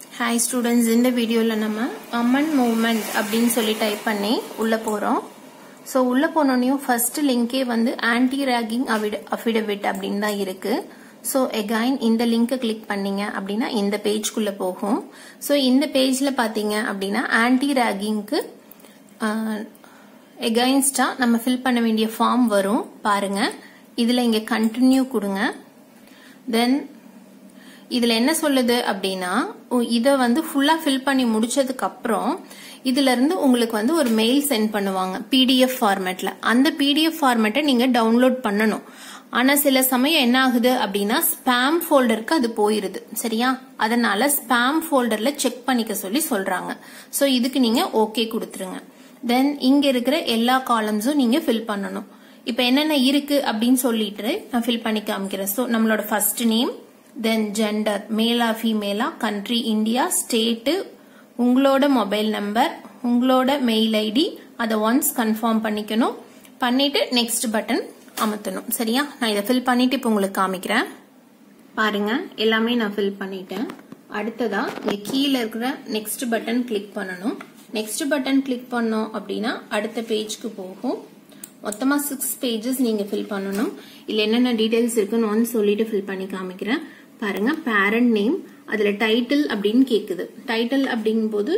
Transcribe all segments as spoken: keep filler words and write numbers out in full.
Hi students, in the video la nama common movement அப்படினு சொல்லி type பண்ணி உள்ள போறோம். சோ உள்ள போனோனியும் first லிங்கே வந்து anti ragging affidavit அப்படினு தான் இருக்கு. சோ again இந்த லிங்கை கிளிக் பண்ணீங்க அப்படினா இந்த பேஜ் குள்ள போகும். சோ இந்த பேஜ்ல பாத்தீங்க அப்படினா anti ragging க்கு against-ஆ நம்ம fill பண்ண வேண்டிய ஃபார்ம் வரும் பாருங்க. இதுல இங்க continue கொடுங்க. then இதுல என்ன சொல்லுது அப்படினா இத வந்து ஃபுல்லா fill பண்ணி முடிச்சதுக்கு அப்புறம் இதுல இருந்து உங்களுக்கு வந்து ஒரு மெயில் சென்ட் பண்ணுவாங்க P D F ஃபார்மட்ல. அந்த P D F ஃபார்மட்டை நீங்க டவுன்லோட் பண்ணணும். ஆனா சில சமயம் என்ன ஆகுது அப்படினா ஸ்பாம் ஃபோல்டருக்கு அது போயிருது. சரியா? அதனால ஸ்பாம் ஃபோல்டர்ல செக் பண்ணிக்க சொல்லி சொல்றாங்க. சோ இதுக்கு நீங்க ஓகே கொடுத்துருங்க. தென் இங்க இருக்கிற எல்லா காலம்ஸும் நீங்க fill பண்ணணும். இப்போ என்னென்ன இருக்கு அப்படின்னு சொல்லிட்டு நான் fill பண்ணி காமிக்கிறேன். சோ நம்மளோட ஃபர்ஸ்ட் நேம், then gender, மேலா ஃபீமேலா, country இந்தியா, ஸ்டேட், உங்களோட மொபைல் நம்பர், உங்களோட மெயில் ஐடி, அதை ஒன்ஸ் கன்ஃபார்ம் பண்ணிக்கணும். பண்ணிட்டு நெக்ஸ்ட் பட்டன் அமுத்தணும். சரியா? நான் இதை ஃபில் பண்ணிட்டு இப்போ உங்களுக்கு காமிக்கிறேன். பாருங்க, எல்லாமே நான் ஃபில் பண்ணிட்டேன். அடுத்ததா இங்க கீழே இருக்கிற நெக்ஸ்ட் பட்டன் கிளிக் பண்ணணும். நெக்ஸ்ட் பட்டன் கிளிக் பண்ணோம் அப்படின்னா அடுத்த பேஜ்க்கு போகும். மொத்தமா சிக்ஸ் பேஜஸ் நீங்க ஃபில் பண்ணணும். இல்ல என்னென்ன டீடைல்ஸ் இருக்குன்னு ஒன்னு சொல்லிட்டு ஃபில் பண்ணி காமிக்கிறேன். பாருங்க, பேரண்ட் நேம், அதுல டைட்டில் அப்படின்னு கேக்குது. டைட்டில் அப்படிங்கும் போது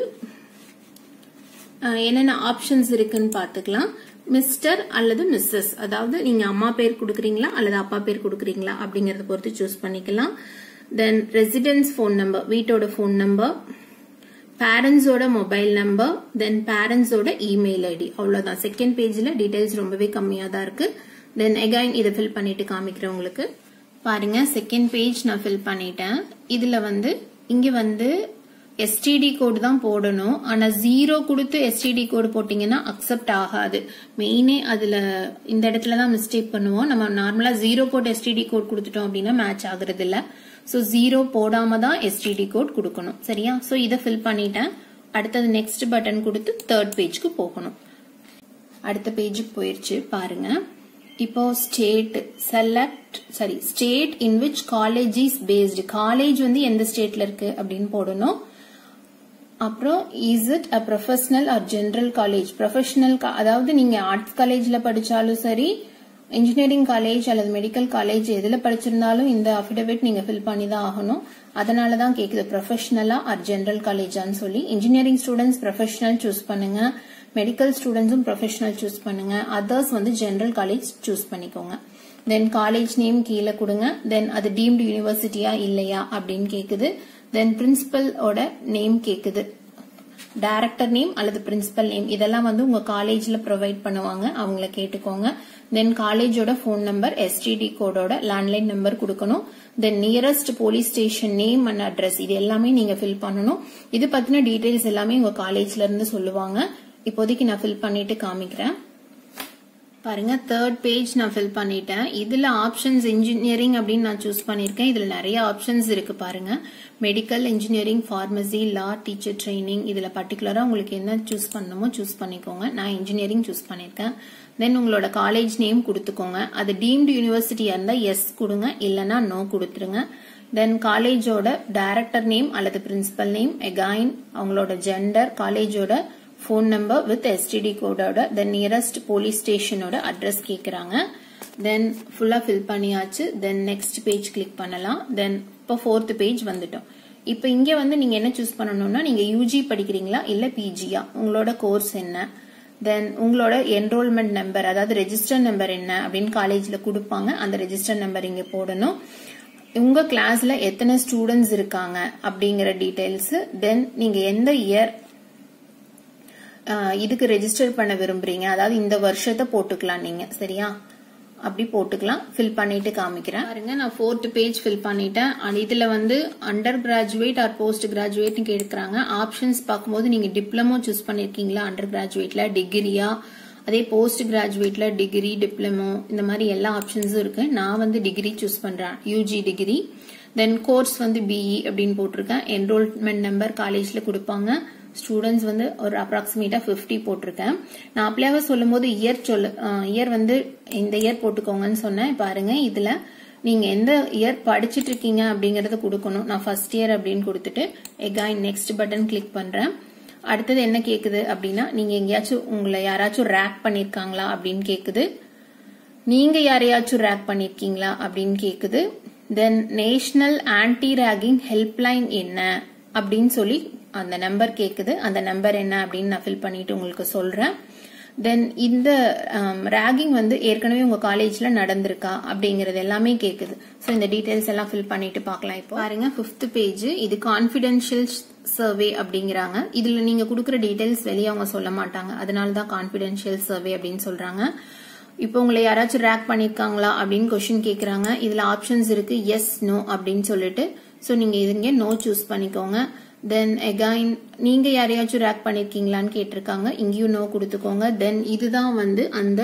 என்னென்ன ஆப்ஷன்ஸ் இருக்குன்னு பாத்துக்கலாம். மிஸ்டர் அல்லது மிஸ்ஸஸ், அதாவது நீங்க அம்மா பேர் கொடுக்குறீங்களா அல்லது அப்பா பேர் கொடுக்குறீங்களா அப்படிங்கறத பொறுத்து சூஸ் பண்ணிக்கலாம். தென் ரெசிடென்ஸ் போன் நம்பர், வீட்டோட போன் நம்பர், பேரண்ட்ஸோட மொபைல் நம்பர், தென் பேரண்ட்ஸோட இமெயில் ஐடி. அவ்வளவுதான். செகண்ட் பேஜ்ல டீடைல்ஸ் ரொம்பவே கம்மியா தான் இருக்கு. தென் அகைன் இதை ஃபில் பண்ணிட்டு காமிக்கிறேன் உங்களுக்கு. பாருங்க, செகண்ட் பேஜ் நான் ஃபில் பண்ணிட்டேன். இதுல வந்து இங்க வந்து எஸ்டிடி கோடு தான் போடணும். ஆனா ஜீரோ கொடுத்து எஸ்டிடி கோடு போட்டீங்கன்னா அக்செப்ட் ஆகாது. மெயினே அதுல இந்த இடத்துல தான் மிஸ்டேக் பண்ணுவோம். நம்ம நார்மலா ஜீரோ போட்டு எஸ்டிடி கோட் கொடுத்துட்டோம் அப்படின்னா மேட்ச் ஆகுறது இல்ல. சோ ஜீரோ போடாம தான் எஸ்டிடி கோட் கொடுக்கணும். சரியா? சோ இதை ஃபில் பண்ணிட்டேன். அடுத்தது நெக்ஸ்ட் பட்டன் கொடுத்து தேர்ட் பேஜ்க்கு போகணும். அடுத்த பேஜுக்கு போயிருச்சு. பாருங்க, இப்போ state select sorry state in which college is based. College வந்து எந்த ஸ்டேட்ல இருக்கு அப்படின்னு போடணும். அப்புறம் is it a professional or general college. Professional, அதாவது நீங்க ஆர்ட்ஸ் காலேஜ்ல படிச்சாலும் சரி, இன்ஜினியரிங் காலேஜ் அல்லது மெடிக்கல் காலேஜ் எதுல படிச்சிருந்தாலும் இந்த அஃபிடவிட் நீங்க ஃபில் பண்ணி தான் ஆகணும். அதனாலதான் கேக்குது ப்ரொஃபஷனலா ஆர் ஜெனரல் காலேஜான்னு சொல்லி. இன்ஜினியரிங் ஸ்டூடெண்ட்ஸ் ப்ரொஃபஷனல் சூஸ் பண்ணுங்க, மெடிக்கல் ஸ்டூடெண்ட்ஸும் ப்ரொஃபஷனல் சூஸ் பண்ணுங்க, அதர்ஸ் வந்து ஜெனரல் காலேஜ் சூஸ் பண்ணிக்கோங்க. தென் காலேஜ் நேம் கீழே கொடுங்க. தென் அது டீம்டு யூனிவர்சிட்டியா இல்லையா அப்படின்னு கேக்குது. தென் பிரின்சிபலோட நேம் கேக்குது, டைரக்டர் நேம் அல்லது பிரின்சிபல் நேம், இதெல்லாம் வந்து உங்க காலேஜ்ல ப்ரொவைட் பண்ணுவாங்க, அவங்கள கேட்டுக்கோங்க. தென் காலேஜோட போன் நம்பர், எஸ்டிடி கோடோட லேண்ட்லைன் நம்பர் கொடுக்கணும். Then nearest police station name and address, இது எல்லாமே நீங்க ஃபில் பண்ணணும். இது பத்தின டீடைல்ஸ் எல்லாமே உங்க காலேஜ்ல இருந்து சொல்லுவாங்க. இப்போதைக்கு நான் ஃபில் பண்ணிட்டு காமிக்கிறேன். பாருங்க, தேர்ட் பேஜ் நான் ஃபில் பண்ணிட்டேன். இதுல ஆப்ஷன்ஸ் இன்ஜினியரிங் அப்படின்னு நான் சூஸ் பண்ணிருக்கேன். இதுல நிறைய ஆப்ஷன்ஸ் இருக்கு பாருங்க. Medical, engineering, pharmacy, law, teacher training, இதுல பர்டிகுலரா உங்களுக்கு என்ன சூஸ் பண்ணணுமோ சூஸ் பண்ணிக்கோங்க. நான் இன்ஜினியரிங் சூஸ் பண்ணிருக்கேன். தென் உங்களோட காலேஜ் நேம் கொடுத்துக்கோங்க. அது டீம்டு யூனிவர்சிட்டியா இருந்தா எஸ் கொடுங்க, இல்லனா நோ கொடுத்துருங்க. தென் காலேஜோட டைரக்டர் நேம் அல்லது பிரின்சிபல் நேம், அகைன் அவங்களோட ஜெண்டர், காலேஜோட போன் நம்பர் வித் எஸ்டிடி கோடோட, தென் நியரஸ்ட் போலீஸ் ஸ்டேஷனோட அட்ரஸ் கேக்குறாங்க. தென் ஃபுல்லா ஃபில் பண்ணியாச்சு. தென் நெக்ஸ்ட் பேஜ் கிளிக் பண்ணலாம். தென் இப்போ ஃபோர்த் பேஜ் வந்துட்டோம். இப்போ இங்க வந்து நீங்க என்ன சூஸ் பண்ணணும்னா, நீங்க யூஜி படிக்கிறீங்களா இல்ல பிஜியா, உங்களோட கோர்ஸ் என்ன, தென் உங்களோட என்ரோல்மெண்ட் நம்பர், அதாவது ரெஜிஸ்டர் நம்பர் என்ன அப்படின்னு காலேஜ்ல கொடுப்பாங்க. அந்த ரெஜிஸ்டர் நம்பர் இங்க போடணும். உங்க கிளாஸ்ல எத்தனை ஸ்டூடெண்ட்ஸ் இருக்காங்க அப்படிங்கிற டீடைல்ஸ். தென் நீங்க எந்த இயர் இதுக்கு ரெஜிஸ்டர் பண்ண விரும்புறீங்க, அதாவது இந்த வருஷத்தை போட்டுக்கலாம் நீங்க. சரியா? அப்படி போட்டுக்கலாம். ஃபில் பண்ணிட்டு காமிக்கிறேன். பாருங்க, நான் ஃபோர்த் பேஜ் ஃபில் பண்ணிட்டேன். இதுல வந்து under graduate or post graduate கேட்கறாங்க. ஆப்ஷன்ஸ் பார்க்கும்போது நீங்க டிப்ளமோ சூஸ் பண்ணிருக்கீங்களா, அண்டர் கிராஜுவேட்ல டிகிரியா, அதே போஸ்ட் கிராஜுவேட்ல டிகிரி, டிப்ளமோ, இந்த மாதிரி எல்லா ஆப்ஷன்ஸும் இருக்கு. நான் வந்து டிகிரி சூஸ் பண்றேன், யூஜி டிகிரி. தென் கோர்ஸ் வந்து பிஇ அப்படின்னு போட்டிருக்கேன். என்ரோல்மெண்ட் நம்பர் காலேஜ்ல கொடுப்பாங்க. ஸ்டூடெண்ட்ஸ் வந்து ஒரு அப்ராக்சிமேட்டா பிப்டி போட்டிருக்கேன். நான் அப்ளைவா சொல்லும் போது இயர் சொல்லு இயர் வந்து இந்த இயர் போட்டுக்கோங்கன்னு சொன்னேன். பாருங்க, இதுல நீங்க எந்த இயர் படிச்சிட்டு இருக்கீங்க அப்படிங்கறத கொடுக்கணும். நான் ஃபர்ஸ்ட் இயர் அப்படின்னு கொடுத்துட்டு எகைன் நெக்ஸ்ட் பட்டன் கிளிக் பண்றேன். அடுத்தது என்ன கேக்குது அப்படின்னா நீங்க எங்கேயாச்சும் உங்களை யாராச்சும் ரேக் பண்ணிருக்காங்களா அப்படின்னு கேக்குது. நீங்க யாரையாச்சும் ரேக் பண்ணிருக்கீங்களா அப்படின்னு கேக்குது. Then national anti ragging helpline என்ன அப்படின்னு சொல்லி அந்த நம்பர் கேக்குது. அந்த நம்பர் என்ன அப்படின்னு நான் ஃபில் பண்ணிட்டு உங்களுக்கு சொல்றேன். தென் இந்த ரேகிங் வந்து ஏற்கனவே உங்க காலேஜ்ல நடந்திருக்கா அப்படிங்கறது எல்லாமே கேக்குது. சோ இந்த டீடைல்ஸ் எல்லாம் ஃபில் பண்ணிட்டு பார்க்கலாம். இப்போ பாருங்க ஃபிஃப்த் பேஜ், இது கான்ஃபிடென்ஷியல் சர்வே அப்படிங்கிறாங்க. இதுல நீங்க கொடுக்குற டீடைல்ஸ் வெளியே அவங்க சொல்ல மாட்டாங்க, அதனாலதான் கான்ஃபிடென்ஷியல் சர்வே அப்படின்னு சொல்றாங்க. இப்போ உங்களை யாராச்சும் ரேக் பண்ணிருக்காங்களா அப்படின்னு கொஸ்டின் கேக்குறாங்க. இதுல ஆப்ஷன்ஸ் இருக்கு எஸ் நோ அப்படின்னு சொல்லிட்டு. சோ நீங்க இதுங்க நோ சூஸ் பண்ணிக்கோங்க. தென் எகைன் நீங்க யாரையாச்சும் ரேக் பண்ணிருக்கீங்களான்னு கேட்டிருக்காங்க, இங்கேயும் நோ கொடுத்துக்கோங்க. தென் இதுதான் வந்து அந்த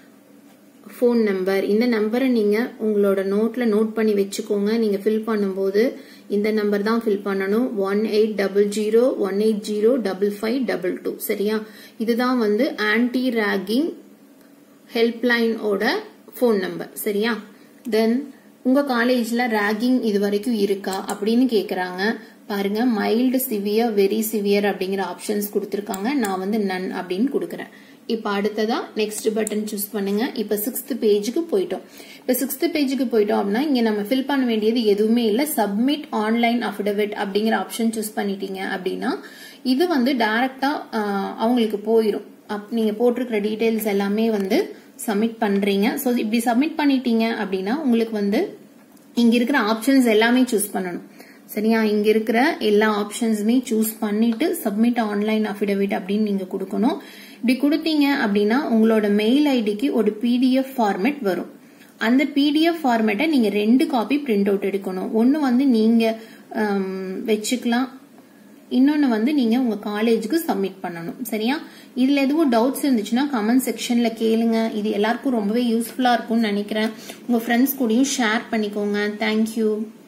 போன் நம்பர். இந்த நம்பரை நீங்க உங்களோட நோட்ல நோட் பண்ணி வச்சுக்கோங்க. நீங்க ஃபில் பண்ணும்போது இந்த நம்பர் தான் ஃபில் பண்ணணும். One eight double zero one eight zero double five double two சரியா? இதுதான் வந்து ஆன்டி ரேகிங் ஹெல்ப்லைன் ஓட போன் நம்பர் சரியா? தென் உங்க காலேஜ்ல ரேகிங் இது வரைக்கும் இருக்கா அப்படின்னு கேக்குறாங்க. பாருங்க மைல்டு சிவியர் வெரி சிவியர் அப்படிங்கிற ஆப்ஷன்ஸ் கொடுத்திருக்காங்க. நான் வந்து நன் அப்படின்னு கொடுக்கறேன். இப்ப அடுத்ததா நெக்ஸ்ட் பட்டன் சூஸ் பண்ணுங்க. இப்ப சிக்ஸ்த் பேஜுக்கு போயிட்டோம். இப்ப சிக்ஸ்த் பேஜுக்கு போயிட்டோம் அப்படின்னா இங்க நம்ம ஃபில் பண்ண வேண்டியது எதுவுமே இல்ல. சப்மிட் ஆன்லைன் அஃபிடவிட் அப்படிங்கிற ஆப்ஷன் சூஸ் பண்ணிட்டீங்க அப்படின்னா இது வந்து டைரக்டா அவங்களுக்கு போயிரும். நீங்க போட்டிருக்கிற டீடைல்ஸ் எல்லாமே வந்து சப்மிட் பண்றீங்க. சோ இப்படி சப்மிட் பண்ணிட்டீங்க அப்படின்னா உங்களுக்கு வந்து இங்க இருக்கிற ஆப்ஷன்ஸ் எல்லாமே சூஸ் பண்ணணும் சரியா? இங்க இருக்கிற எல்லா ஆப்ஷன்ஸுமே சூஸ் பண்ணிட்டு சப்மிட் ஆன்லைன் அஃபிடவிட் அப்படின்னு நீங்க கொடுக்கணும். இப்படி கொடுத்தீங்க அப்படின்னா உங்களோட மெயில் ஐடிக்கு ஒரு பிடிஎஃப் ஃபார்மேட் வரும். அந்த பிடிஎஃப் ஃபார்மேட்டை நீங்க ரெண்டு காப்பி பிரிண்ட் அவுட் எடுக்கணும். ஒன்னு வந்து நீங்க வச்சுக்கலாம், இன்னொன்னு வந்து நீங்க உங்க காலேஜுக்கு சப்மிட் பண்ணணும் சரியா? இதுல எதுவும் டவுட்ஸ் இருந்துச்சுன்னா கமெண்ட் செக்ஷன்ல கேளுங்க. இது எல்லாருக்கும் ரொம்பவே யூஸ்ஃபுல்லா இருக்கும்னு நினைக்கிறேன். உங்க ஃப்ரெண்ட்ஸ் கூடயும் ஷேர் பண்ணிக்கோங்க. தேங்க்யூ.